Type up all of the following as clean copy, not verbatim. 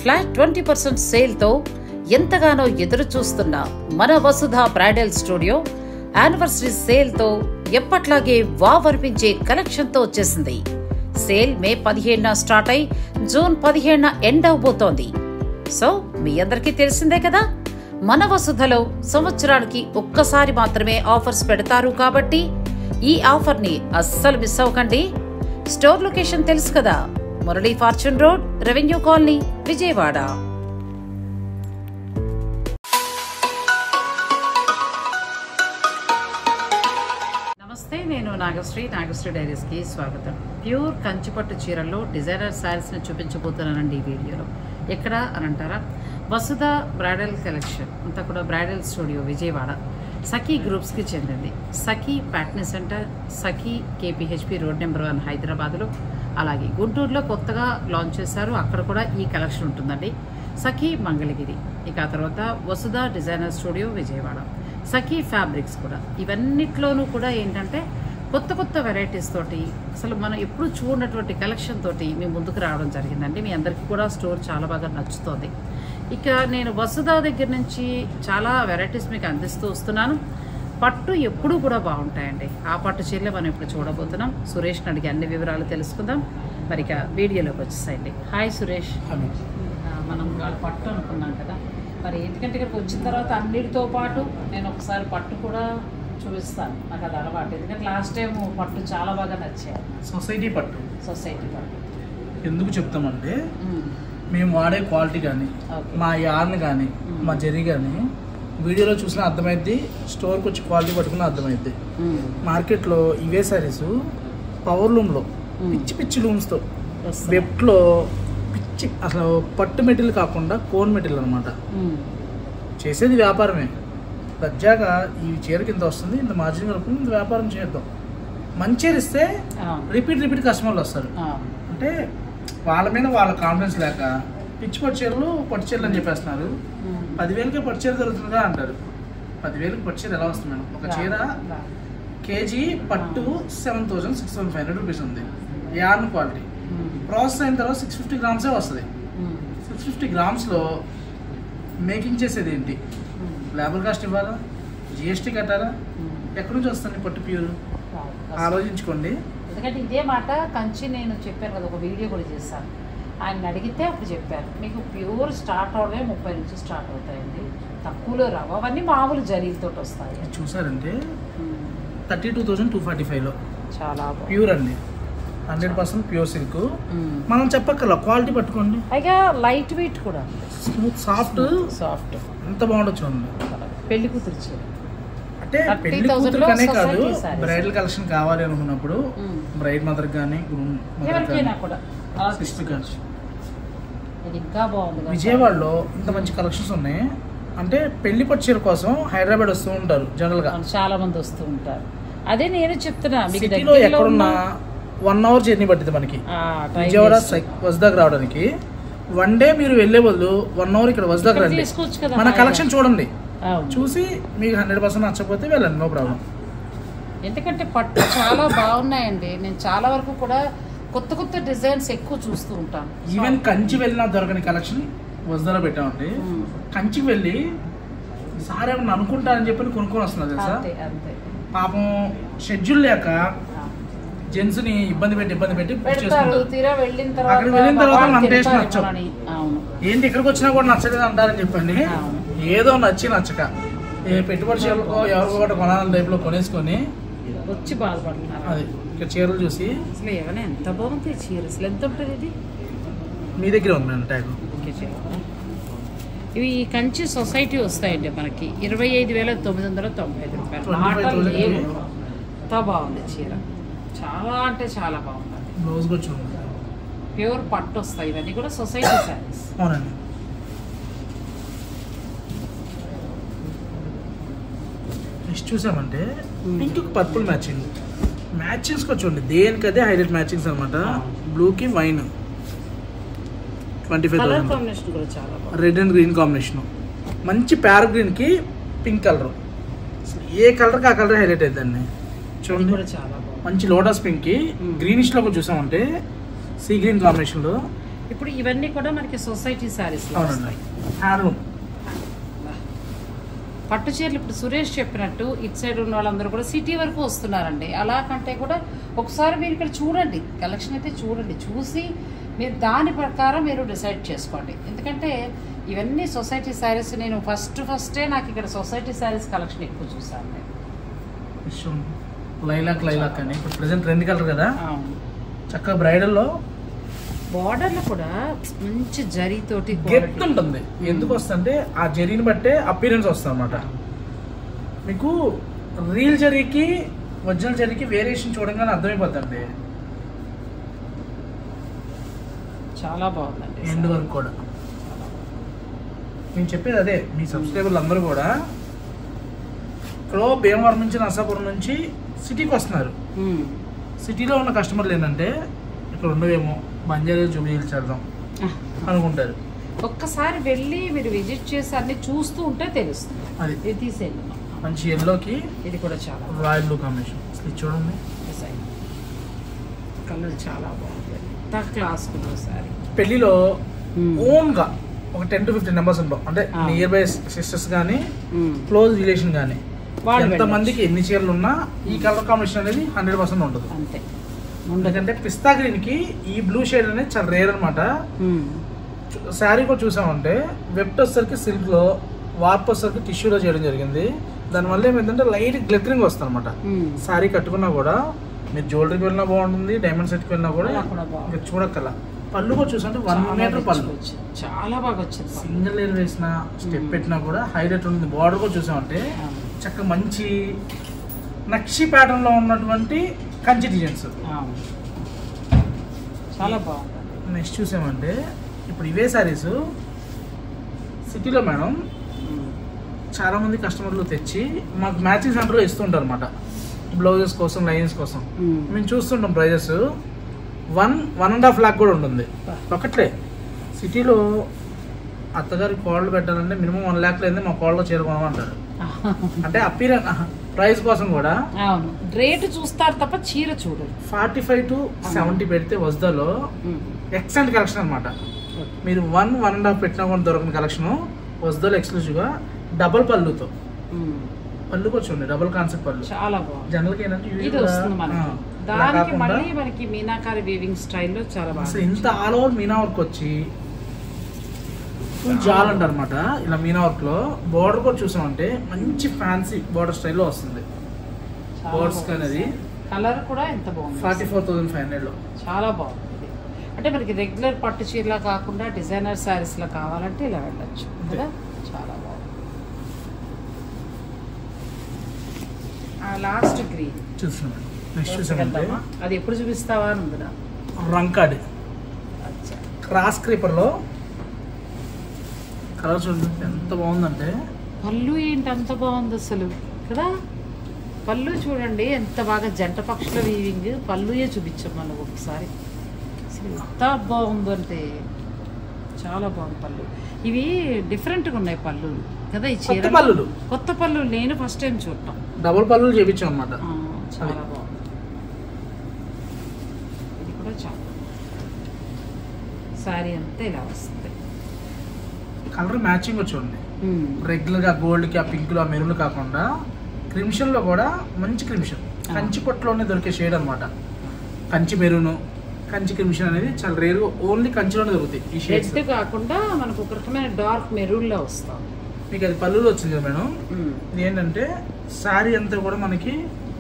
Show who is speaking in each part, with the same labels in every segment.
Speaker 1: Flat 20% సేల్తో ఎంతగానో ఎదురు చూస్తున్న మన వసుధ బ్రైడల్ స్టూడియో యానివర్సరీ సేల్తో ఎప్పట్లాగే వావర్పించే కలెక్షన్తో వచ్చేసింది. సేల్ మే 17న స్టార్ట్ అయి జూన్ 17న ఎండ్ అవబోతోంది. సో మీ అందరికీ తెలిసిందే కదా, మన వసుధలో సంవత్సరానికి ఒక్కసారి మాత్రమే ఆఫర్స్ పెడతారు. కాబట్టి ఈ ఆఫర్ని అస్సలు మిస్ అవ్వకండి. స్టోర్ లొకేషన్ తెలుసు కదా, Murali fortune road, revenue colony, Vijayawada. నమస్తే, నేను నాగశ్రీ డైరీస్కి స్వాగతం. ప్యూర్ కంచిపట్టు చీరల్లో డిజైనర్ శారీస్ని చూపించబోతున్నానండి ఈ వీడియోలో. ఎక్కడ అని అంటారా, వసుధ బ్రైడల్ కలెక్షన్ అంతా కూడా బ్రైడల్ స్టూడియో విజయవాడ, సఖీ గ్రూప్స్కి చెందింది. Sakhi Patny centre, Sakhi KPHB road number 1 హైదరాబాద్లో, అలాగే గుంటూరులో కొత్తగా లాంచ్ చేశారు, అక్కడ కూడా ఈ కలెక్షన్ ఉంటుందండి. సఖీ మంగళగిరి, ఇక ఆ తర్వాత Vasudha designer studio Vijayawada, Sakhi fabrics కూడా. ఇవన్నిట్లోనూ కూడా ఏంటంటే కొత్త కొత్త వెరైటీస్ తోటి, అసలు మనం ఎప్పుడు చూడనటువంటి కలెక్షన్ తోటి మీ ముందుకు రావడం జరిగిందండి. మీ అందరికీ కూడా స్టోర్ చాలా బాగా నచ్చుతోంది. ఇక నేను వసుధ దగ్గర నుంచి చాలా వెరైటీస్ మీకు అందిస్తూ వస్తున్నాను. పట్టు ఎప్పుడూ కూడా బాగుంటాయండి. ఆ పట్టు చీరలే మనం ఇప్పుడు చూడబోతున్నాం. సురేష్ని అడిగి అన్ని వివరాలు తెలుసుకుందాం. మరి ఇక వీడియోలోకి వచ్చేసాయండి. హాయ్ సురేష్. మనం వాళ్ళ పట్టు అనుకున్నాం కదా, మరి ఎందుకంటే ఇక్కడికి వచ్చిన తర్వాత అన్నిటితో పాటు నేను ఒకసారి పట్టు కూడా చూపిస్తాను. నాకు అది అలవాటు, ఎందుకంటే లాస్ట్ టైం పట్టు చాలా బాగా నచ్చాయి.
Speaker 2: సొసైటీ పట్టు ఎందుకు చెప్తామంటే, మేము వాడే క్వాలిటీ కానీ, మా యార్న్ కానీ, మా జరీ కానీ వీడియోలో చూసినా అర్థమైద్ది, స్టోర్కి వచ్చి క్వాలిటీ పట్టుకున్నా అర్థమైద్ది. మార్కెట్లో ఇవే శారీస్ పవర్ లూమ్లో పిచ్చి పిచ్చి లూమ్స్తో, వెబ్లో పిచ్చి, అసలు పట్టు మెటీరియల్ కాకుండా కోన్ మెటీరియల్ అనమాట. చేసేది వ్యాపారమే. దర్జాగా ఈ చీరకి ఇంత వస్తుంది, ఇంత మార్జిన్ కలుపుకుని ఇంత వ్యాపారం చేద్దాం. మంచి ఇస్తే రిపీట్ కస్టమర్లు వస్తారు. అంటే వాళ్ళ మీద వాళ్ళ కాన్ఫిడెన్స్ లేక పిచ్చి పట్టు చీరలు అని చెప్పేస్తున్నారు. 10,000కే పట్టు చీర దొరుకుతుందా అంటారు. 10,000కి పట్టు చీర ఎలా వస్తుంది మేడం? ఒక చీర కేజీ పట్టు 7,600 రూపీస్ ఉంది. యార్న్ క్వాలిటీ ప్రాసెస్ అయిన తర్వాత 650 గ్రామ్సే వస్తుంది. 650 గ్రామ్స్లో మేకింగ్ చేసేది ఏంటి? లేబర్ కాస్ట్ ఇవ్వాలా, జిఎస్టీ కట్టాలా? ఎక్కడి నుంచి వస్తుంది పట్టు ప్యూర్? ఆలోచించుకోండి.
Speaker 1: ఎందుకంటే ఇదే మాట కంచి నేను చెప్పాను కదా, ఒక వీడియో కూడా చేశాను. ఆయన అడిగితే అప్పుడు చెప్పారు, మీకు ప్యూర్ స్టార్ట్ అవడమే 30 నుంచి స్టార్ట్ అవుతాయండి, తక్కువలో రావు. అవన్నీ మామూలు జరీలతో వస్తాయి.
Speaker 2: చూసారంటే 32,245లో
Speaker 1: చాలా
Speaker 2: ప్యూర్ అండి, 100% ప్యూర్ సిల్క్. మనం చెప్పక్కర్లా, క్వాలిటీ పట్టుకోండి.
Speaker 1: పైగా లైట్ వెయిట్ కూడా,
Speaker 2: స్మూత్ సాఫ్ట్ ఎంత బాగుండొచ్చు చూడండి.
Speaker 1: పెళ్లి కూతురు చీర
Speaker 2: అంటే పెళ్లి కూతురుకనే కాదు, బ్రైడల్ కలెక్షన్ కావాలి అనుకున్నప్పుడు బ్రైడ్ మదర్ కానీ సిస్టర్ కానీ.
Speaker 1: ఇంకా బాగుంది.
Speaker 2: విజయవాడలో ఇంత మంచి కలెక్షన్స్ ఉన్నాయి. అంటే పెళ్లి పట్టు చీర కోసం హైదరాబాద్ వస్తూ ఉంటారు జనరల్ గా,
Speaker 1: చాలా మంది వస్తూ ఉంటారు. అదే నేను చెప్తున్నా,
Speaker 2: సిటీలో ఎక్కడున్నా 1 అవర్ జర్నీ పట్టింది మనకి విజయవాడ వసుధకు రావడానికి. 1 డే మీరు వెళ్లే బదులు 1 అవర్ ఇక్కడ వసుధకు రండి, మన కలెక్షన్ చూడండి, చూసి మీకు 100% నచ్చకపోతే వెళ్ళండి, నో ప్రాబ్లం.
Speaker 1: ఎందుకంటే పట్టు చాలా బాగున్నాయండి. నేను చాలా వరకు కూడా కొత్త కొత్త డిజైన్స్ ఎక్కువ చూస్తూ ఉంటాను.
Speaker 2: ఈవెన్ కంచి వెళ్ళినా దొరకని కలెక్షన్ వసుధలో పెట్టామండి. కంచికి వెళ్ళి సార్ ఏమన్నా అనుకుంటారని చెప్పి కొనుక్కొని వస్తున్నారు తెలుసా. పాపం షెడ్యూల్ లేక జెంట్స్ ని ఇబ్బంది పెట్టి అక్కడికి వెళ్ళిన తర్వాత మన టేస్ట్ నచ్చవు. ఏంటి ఇక్కడికి వచ్చినా కూడా నచ్చలేదు అంటారని చెప్పండి. ఏదో నచ్చక ఏ పెట్టుబడి చీరలకో ఎవరికో ఒకటి కొనాలని టైప్లో కొనేసుకొని
Speaker 1: వచ్చి బాధపడుతున్నారు.
Speaker 2: అది ఇక్కడ చీరలు చూసి
Speaker 1: అసలు ఏమైనా ఎంత బాగుంది చీర, అసలు ఎంత ఉంటుంది ఇది?
Speaker 2: మీ దగ్గర ఉంది ట్యాగ్.
Speaker 1: ఇవి కంచి సొసైటీ వస్తాయండి మనకి 25,995 రూపాయలు. ఎంత బాగుంది చీర, చాలా అంటే చాలా బాగుంది.
Speaker 2: బ్లౌజ్ కూడా చూడండి,
Speaker 1: ప్యూర్ పట్టు వస్తాయి. ఇవన్నీ కూడా సొసైటీ శారీస్.
Speaker 2: అవునండి. నెక్స్ట్ చూసామంటే పింక్ పర్పుల్ మ్యాచింగ్స్ చూడండి, దేనికదే హైలైట్ మ్యాచింగ్స్ అనమాట. బ్లూకి wine 25,000, red and green combination, మంచి ప్యారట్ గ్రీన్కి పింక్ కలర్. ఏ కలర్కి ఆ కలర్ హైలైట్ అవుతుందండి. చూడండి, మంచి లోటస్ పింక్కి గ్రీనిష్లో కూడా చూసామంటే సీ గ్రీన్ కాంబినేషన్లో
Speaker 1: ఇప్పుడు ఇవన్నీ కూడా మనకి సొసైటీ శారీస్
Speaker 2: హ్యాండ్లూమ్
Speaker 1: పట్టు చీరలు. ఇప్పుడు సురేష్ చెప్పినట్టు ఇటు సైడ్ ఉన్న వాళ్ళందరూ కూడా సిటీ వరకు వస్తున్నారండి. అలా కంటే కూడా ఒకసారి మీరు ఇక్కడ చూడండి, కలెక్షన్ అయితే చూడండి, చూసి మీరు దాని ప్రకారం మీరు డిసైడ్ చేసుకోండి. ఎందుకంటే ఇవన్నీ సొసైటీ శారీస్. నేను ఫస్టే నాకు ఇక్కడ సొసైటీ శారీస్ కలెక్షన్ ఎక్కువ చూసాను నేను.
Speaker 2: లైలాక్ అని ఇప్పుడు ప్రెసెంట్ 2 కలర్ కదా, చక్కగా బ్రైడల్లో
Speaker 1: బార్డర్లో కూడా మంచి జరీతోటి
Speaker 2: గెట్ ఉంటుంది. ఎందుకు వస్తుందంటే ఆ జరీని బట్టే అపీరెన్స్ వస్తుంది అన్నమాట. మీకు రియల్ జరీకి ఒరిజినల్ జరీకి వేరియేషన్ చూడగానే అర్థమైపోతుంది.
Speaker 1: చాలా బాగుందండి
Speaker 2: ఎండ్ వరకు కూడా. నేను చెప్పేది అదే, మీ సబ్స్క్రైబర్లు అందరూ కూడా ఇక్కడ భీమవరం నుంచి నర్సాపురం నుంచి సిటీకి వస్తున్నారు. సిటీలో ఉన్న కస్టమర్లు ఏంటంటే ఇక్కడ ఉండవేమో బంజారా జూబ్లీ చేద్దాం అనుకుంటారు.
Speaker 1: ఒక్కసారి వెళ్ళి మీరు విజిట్ చేసి అన్ని చూస్తూ ఉంటే తెలుస్తుంది. అది తీసేయండి.
Speaker 2: మంచి ఎల్లోకి
Speaker 1: ఇది కూడా చాలా
Speaker 2: రాయల్ బ్లూ కాంబినేషన్. ఇది చూడండి,
Speaker 1: కలర్ చాలా బాగుంది. క్లాస్ సారీ
Speaker 2: పెళ్లిలో ఓన్ గా ఒక 10 to 15 మెంబర్స్ ఉంటాం. అంటే నియర్ బై సిస్టర్స్ కానీ క్లోజ్ రిలేషన్ కానీ ఎంత మందికి ఎన్ని చీరలు ఉన్నా ఈ కలర్ కాంబినేషన్ అనేది 100% ఉంటుంది.
Speaker 1: అంతే.
Speaker 2: ఎందుకంటే పిస్తా గ్రీన్ కి ఈ బ్లూ షేడ్ అనేది చాలా రేర్ అనమాట. శారీ కూడా చూసామంటే వెబ్ట్ వచ్చేసరికి సిల్క్ లో, వార్ప్ వచ్చేసరికి టిష్యూలో చేయడం జరిగింది. దానివల్ల ఏమైందంటే లైట్ గ్లిటరింగ్ వస్తుంది అనమాట. శారీ కట్టుకున్నా కూడా మీరు జ్యువెలరీకి వెళ్ళినా బాగుంటుంది, డైమండ్ సెట్కి వెళ్ళినా కూడా చూడక్కల. పళ్ళు కూడా చూసంటే 1 మీటర్ పళ్ళు
Speaker 1: చాలా బాగా వచ్చింది.
Speaker 2: సింగిల్ లేయర్ వేసిన స్టెప్ పెట్టినా కూడా హైలైట్ ఉంటుంది. బార్డర్ కూడా చూసామంటే చక్కగా మంచి నక్షి ప్యాటర్న్ లో ఉన్నటువంటి కంచి డిజైన్స్
Speaker 1: చాలా బాగుంది.
Speaker 2: నెక్స్ట్ చూసామంటే ఇప్పుడు ఇవే శారీస్ సిటీలో మేడం చాలా మంది కస్టమర్లు తెచ్చి మాకు మ్యాచింగ్ సెంటర్లో ఇస్తుంటారు అనమాట. బ్లౌజెస్ కోసం, లైన్స్ కోసం మేము చూస్తుంటాం. ప్రైజెస్ 1.5 lakh కూడా ఉంటుంది. ఒకట్లే సిటీలో అత్తగారికి కోళ్ళు పెట్టాలంటే మినిమం 1 lakh లేదే మా కోళ్ళలో చేరుకోమంటారు. అంటే అపీరెన్స్ ప్రైస్ కోసం కూడా
Speaker 1: రేటు చూస్తారు తప్ప చీర చూడరు.
Speaker 2: 45 to 70 పెడితే వజ్దాలో ఎక్సలెంట్ కలెక్షన్ అనమాట. మీరు 1.5 పెట్టినా కూడా దొరకని కలెక్షన్ వజ్దాలో ఎక్స్క్లూజివ్ గా డబుల్ పళ్ళుతో. పళ్ళు కూడా చూడండి, డబుల్ కాన్సెప్ట్ పళ్ళు
Speaker 1: చాలా బాగుంది.
Speaker 2: జనరల్ గా ఏంటంటే
Speaker 1: ఇది వస్తుంది దానికి మళ్ళీ మనకి మీనాకారి వీవింగ్ స్టైల్లో చాలా బాగా
Speaker 2: ఇంత ఆల్ ఓవర్ మీనా వర్క్ వచ్చి జాల్ అంటారు అనమాట. ఇలా మీనా వర్క్ లో బోర్డర్ కూడా చూసామంటే మంచి ఫ్యాన్సీ బోర్డర్ స్టైల్లో వస్తుంది. బోర్డర్స్ అనేది
Speaker 1: కలర్ కూడా ఎంత బాగుంది.
Speaker 2: 44,500 లో
Speaker 1: చాలా బాగుంది. అంటే మనకి రెగ్యులర్ పట్టు చీరలా కాకుండా డిజైనర్ శారీస్ లా కావాలంటే ఇలా వెళ్ళచ్చు కదా. చాలా బాగుంది. లాస్ట్ గ్రీన్
Speaker 2: చూస్తున్నాం. నెక్స్ట్ చూసామంటే
Speaker 1: అది ఎప్పుడు చూపిస్తావా అని ఉంది.
Speaker 2: రంకాడి క్రాస్ క్రీపర్ లో కలర్ చూడండి ఎంత బాగుందంటే.
Speaker 1: పళ్ళు ఏంటి అంత బాగుంది అసలు కదా. పళ్ళు చూడండి ఎంత బాగా జంట పక్షుల వీవింగ్. పళ్ళుయే చూపించాం మనం ఒకసారి. అసలు ఎంత బాగుందంటే చాలా బాగుంది పళ్ళు. ఇవి డిఫరెంట్గా ఉన్నాయి పళ్ళు కదా. ఈ చీర
Speaker 2: పళ్ళు
Speaker 1: కొత్త పళ్ళు నేను ఫస్ట్ టైం చూడటం.
Speaker 2: డబుల్ పళ్ళు చేపించాం అనమాట.
Speaker 1: చాలా బాగుంది. ఇది కూడా చాలా శారీ అంతా ఇలా వస్తుంది.
Speaker 2: కలర్ మ్యాచింగ్ చూడండి. రెగ్యులర్ గా గోల్డ్ కి ఆ పింక్ లో ఆ మెరూన్ కాకుండా క్రిమిషన్ లో కూడా మంచి క్రిమిషన్ కంచి పొట్టులోనే దొరికే షేడ్ అనమాట. కంచి మెరూన్, కంచి క్రిమిషన్ అనేది చాలా రేర్, ఓన్లీ కంచిలోనే దొరుకుతాయి ఈ షేడ్స్.
Speaker 1: కాకుండా మనకు ఒక రకమైన డార్క్ మెరూన్ లో వస్తాం.
Speaker 2: మీకు అది పళ్ళులో వచ్చింది కదా మేడం. ఇది ఏంటంటే శారీ అంతా కూడా మనకి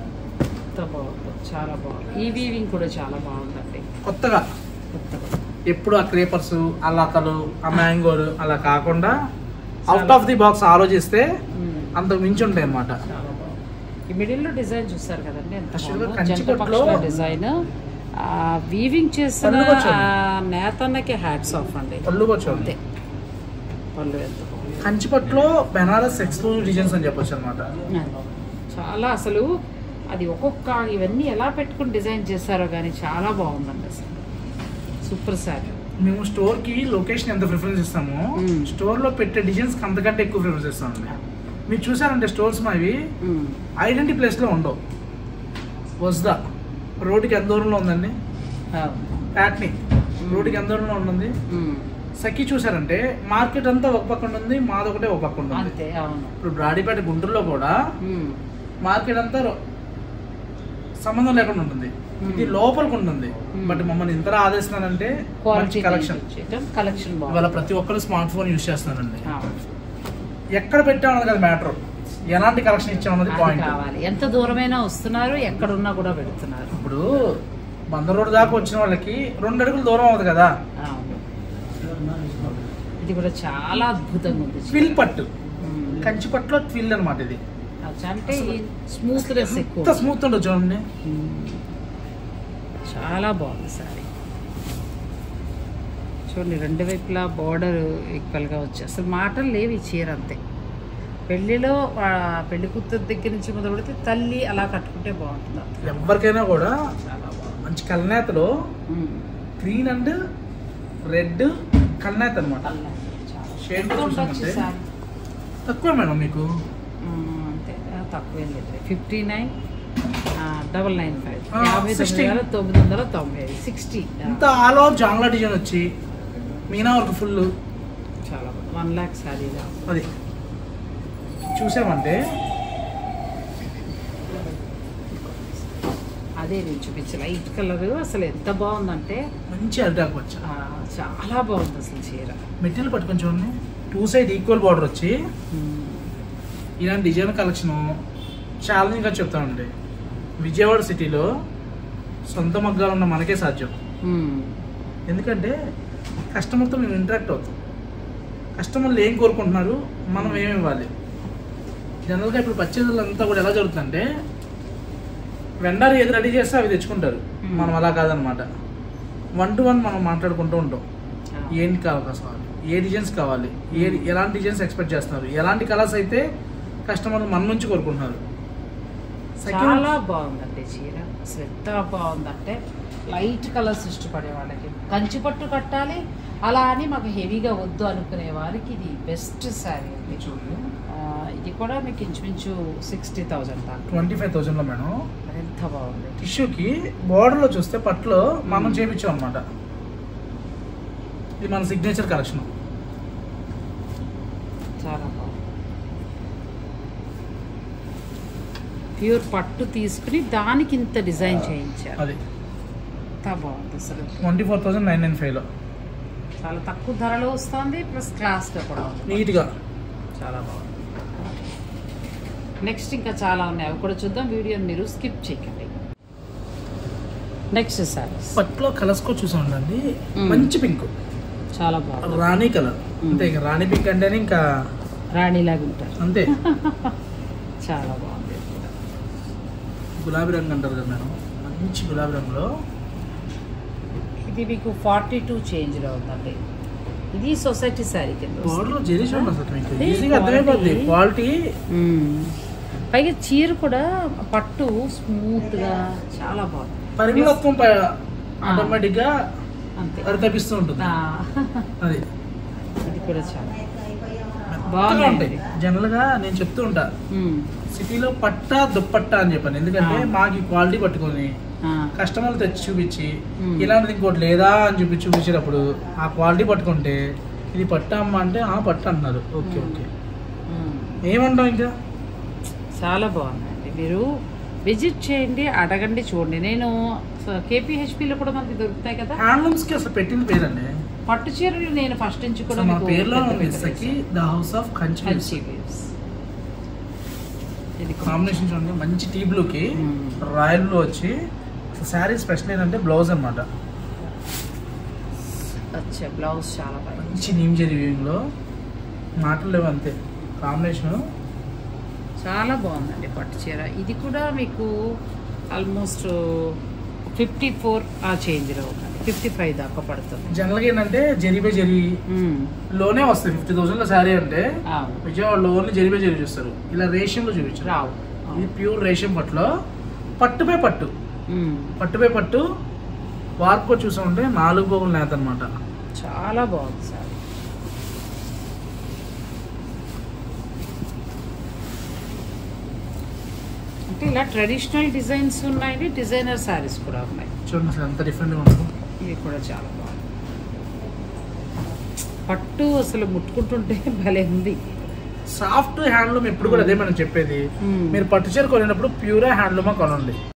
Speaker 1: చాలా బాగుంది. ఈ వీవింగ్ కూడా చాలా బాగుందండి.
Speaker 2: కొత్తగా ఎప్పుడు ఆ క్రేపర్స్, ఆ లతలు, ఆ మ్యాంగోలు అలా కాకుండా అవుట్ ఆఫ్ ది బాక్స్ ఆలోచిస్తే అంత మించి ఉంటాయి అనమాట.
Speaker 1: ఈ మిడిల్ లో డిజైన్ చూస్తారు కదండి.
Speaker 2: డిజైన్
Speaker 1: వీవింగ్ చేసిన నేతన్నకి హ్యాట్స్ ఆఫ్ అండి.
Speaker 2: పళ్ళు వచ్చి
Speaker 1: పళ్ళు ఎంత
Speaker 2: కంచిపట్లో బెనారస్ ఎక్స్క్లూజివ్ డిజైన్స్ అని చెప్పొచ్చు అనమాట.
Speaker 1: చాలా అసలు అది ఒక్కొక్క ఇవన్నీ ఎలా పెట్టుకుని డిజైన్ చేశారో కానీ చాలా బాగుందండి. అసలు సూపర్ సారీ.
Speaker 2: మేము స్టోర్ కి లొకేషన్ ఎంత ప్రిఫరెన్స్ ఇస్తామో స్టోర్ లో పెట్టే డిజైన్స్ అంతకంటే ఎక్కువ ప్రిఫరెన్స్ ఇస్తామండి. మీరు చూసారంటే స్టోర్స్ మావి ఐడెంటిటీ ప్లేస్ లో ఉండవు. వజ్దా రోడ్డుకి ఎంత దూరంలో ఉందండి. ప్యాట్ని రోడ్డుకి ఎంత దూరంలో ఉంటుంది. సఖి చూసారంటే మార్కెట్ అంతా ఒక పక్క ఉంటుంది, మాదొకటే ఒక పక్క ఉంటుంది. ఇప్పుడు బ్రాడీపేట గుంటూరులో కూడా మార్కెట్ అంతా సంబంధం లేకుండా ఉంటుంది, ఇది లోపలికి ఉంటుంది. బట్ మమ్మల్ని ఇంత ఆదేశిస్తున్నారంటే కలెక్షన్ ఇవాళ ప్రతి ఒక్కరు స్మార్ట్ ఫోన్ యూజ్ చేస్తున్నారండి. ఎక్కడ పెట్టామన్నది కదా మ్యాటర్, ఎలాంటి కలెక్షన్ ఇచ్చామన్నది పాయింట్.
Speaker 1: ఎంత దూరమైనా వస్తున్నారు, ఎక్కడున్నా కూడా పెడుతున్నారు.
Speaker 2: ఇప్పుడు బందర్ రోడ్ దాకా వచ్చిన వాళ్ళకి 2 అడుగులు దూరం అవుతుంది కదా.
Speaker 1: ఇది కూడా చాలా అద్భుతంగా ఉంది.
Speaker 2: ట్విల్ పట్టు, కంచి పట్టులో ట్విల్ అనమాట. ఇది
Speaker 1: అంటే స్మూత్నెస్ ఎక్కువ,
Speaker 2: స్మూత్ ఉండదు చూడండి.
Speaker 1: చాలా బాగుంది సారీ. చూడండి 2 వైపులా బార్డర్ ఈక్వల్గా వచ్చి అసలు మాటలు లేవు. ఈ చీర అంతే, పెళ్లిలో పెళ్లి కూతురు దగ్గర నుంచి మొదలు పెడితే తల్లి అలా కట్టుకుంటే బాగుంటుంది.
Speaker 2: ఎవరికైనా కూడా మంచి కల్నేతలో గ్రీన్ అండ్ రెడ్ కల్నేత అనమాట. షేడ్ తక్కువ మేడం మీకు,
Speaker 1: అంతే తక్కువేం లేదు. 59,995 59,995 60.
Speaker 2: ఇంత ఆల్ ఓవర్ జాంగ్లా డిజైన్ వచ్చి మీనా వర్క్ ఫుల్
Speaker 1: చాలా 1 lakh సారీ.
Speaker 2: అది చూసామంటే
Speaker 1: అదే నేను చూపించే లైట్ కలర్ అసలు ఎంత బాగుందంటే
Speaker 2: మంచి అటాక్ వచ్చి
Speaker 1: చాలా బాగుంది అసలు చీర.
Speaker 2: మెటీరియల్ పట్టుకొని చూడండి, 2 సైడ్ ఈక్వల్ బార్డర్ వచ్చి ఇలాంటి డిజైన్ కలెక్షన్ ఛాలెంజ్గా చెప్తానండి. విజయవాడ సిటీలో సొంత మగ్గాలు ఉన్న మనకే సాధ్యం. ఎందుకంటే కస్టమర్తో మేము ఇంటరాక్ట్ అవుతాం, కస్టమర్లు ఏం కోరుకుంటున్నారు, మనం ఏమి ఇవ్వాలి. జనరల్గా ఇప్పుడు పర్చేజులు అంతా కూడా ఎలా జరుగుతుందంటే వెండర్ ఏది రెడీ చేస్తే అవి తెచ్చుకుంటారు, మనం అలా కాదనమాట. 1 to 1 మనం మాట్లాడుకుంటూ ఉంటాం. ఏంటి కావాలి అసలు, ఏ డిజైన్స్ కావాలి, ఎలాంటి డిజైన్స్ ఎక్స్పెక్ట్ చేస్తున్నారు, ఎలాంటి కలర్స్ అయితే కస్టమర్లు మన నుంచి కోరుకుంటున్నారు.
Speaker 1: చాలా బాగుందండి చీర, అసలు ఎంత బాగుందంటే లైట్ కలర్స్ ఇష్టపడే వాళ్ళకి కంచి పట్టు కట్టాలి అలా అని మాకు హెవీగా వద్దు అనుకునే వారికి ఇది బెస్ట్ శారీ అండి. ఇది కూడా మీకు ఇంచుమించు 60,000 దాకా,
Speaker 2: 25,000లో మేడం.
Speaker 1: ఎంత బాగుంది.
Speaker 2: టిష్యూకి బోర్డర్లో చూస్తే పట్టులో మనం చేయించాం అనమాట. ఇది మన సిగ్నేచర్ కలెక్షన్,
Speaker 1: చాలా బాగుంది. ప్యూర్ పట్టు తీసుకుని దానికి ఇంత డిజైన్ చేయించారు,
Speaker 2: అది
Speaker 1: ఎంత బాగుంది అసలు.
Speaker 2: 24,995లో
Speaker 1: చాలా తక్కువ ధరలో వస్తుంది, ప్లస్ క్లాస్గా కూడా ఉంది,
Speaker 2: నీట్గా
Speaker 1: చాలా బాగుంది. నెక్స్ట్ ఇంకా చాలా ఉన్నాయి, అవి కూడా చూద్దాం. వీడియోని మీరు స్కిప్ చేయకండి. నెక్స్ట్ సారీస్
Speaker 2: పట్టులో కలర్స్ కూడా చూసాం అండి. మంచి పింక్,
Speaker 1: చాలా బాగుంది.
Speaker 2: రాణి కలర్ అంతే, ఇంకా రాణి పింక్ అంటేనే ఇంకా
Speaker 1: రాణిలాగా ఉంటారు
Speaker 2: అంతే.
Speaker 1: చాలా బాగుంది.
Speaker 2: గులాబీ రంగు అంటారు కదా మేడం, మంచి గులాబీ రంగులో.
Speaker 1: ఇది మీకు 42 చేంజ్లో ఉందండి. ఇది సొసైటీ శారీ కింద
Speaker 2: క్వాలిటీ.
Speaker 1: పైగా చీర కూడా పట్టు స్మూత్ గా చాలా బాగుంది.
Speaker 2: పరిమళత్వం ఆటోమేటిక్ గా తప్పిస్తూ ఉంటుంది. అది
Speaker 1: ఇది కూడా చాలా
Speaker 2: బాగుంటాయి. జనరల్ గా నేను చెప్తూ ఉంటా సిటీలో పట్టా దుప్పట్టా అని చెప్పాను, ఎందుకంటే మాకు ఈ క్వాలిటీ పట్టుకొని కస్టమర్లు తెచ్చి చూపించి ఇలాంటిది ఇంకోటి లేదా అని చూపించేటప్పుడు ఆ క్వాలిటీ పట్టుకుంటే ఇది పట్టా అమ్మ అంటే పట్టు అంటున్నారు. ఓకే ఓకే ఏమంటాం ఇంకా.
Speaker 1: చాలా బాగుందండి, మీరు విజిట్ చేయండి, అడగండి, చూడండి. నేను KPHPలో కూడా మనకి దొరుకుతాయి కదా
Speaker 2: హ్యాండ్లూమ్స్ కి. అసలు పెట్టిన పేరండి
Speaker 1: పట్టు చీరలు. నేను ఫస్ట్ నుంచి కూడా
Speaker 2: పేరులో ద హౌస్ ఆఫ్ కంచి. ఇది కాంబినేషన్ చూడండి, మంచి టీ బ్లూకి రాయల్ బ్లూ వచ్చి శారీ స్పెషల్ ఏంటంటే బ్లౌజ్ అనమాట.
Speaker 1: బ్లౌజ్ చాలా
Speaker 2: మంచి నీమ్ జరీ వీవింగ్ లో, మాటలు లేవు అంతే. కాంబినేషన్
Speaker 1: చాలా బాగుందండి పట్టు చీర. ఇది కూడా మీకు ఆల్మోస్ట్ 54 ఆ చేంజ్లో ఉందండి, 55 దాకా పడుతుంది.
Speaker 2: జనరల్గా ఏంటంటే జరీ బై జరీ లోనే వస్తాయి. 50,000లో శారీ అంటే విజయవాడలో ఓన్లీ జరీ బై జరీ చూస్తారు, ఇలా రేషియంలో చూపించారు.
Speaker 1: రావు,
Speaker 2: ఇది ప్యూర్ రేషియం పట్టులో పట్టుపై పట్టు, పట్టుపై పట్టు వార్పు చూసామంటే 4 పోగుల నేత అనమాట.
Speaker 1: చాలా బాగుంది సార్. అంటే ఇలా ట్రెడిషనల్ డిజైన్స్ ఉన్నాయండి, డిజైనర్ శారీస్ కూడా ఉన్నాయి.
Speaker 2: చూడండి ఎంత డిఫరెంట్గా ఉంటుంది.
Speaker 1: ఇది కూడా చాలా బాగుంది. పట్టు అసలు ముట్టుకుంటుంటే భలే ఉంది.
Speaker 2: సాఫ్ట్ హ్యాండ్లూమ్ ఎప్పుడు కూడా అదే మనం చెప్పేది. మీరు పట్టు చీర కొనేటప్పుడు ప్యూర్ హ్యాండ్లూమ్ కొనండి.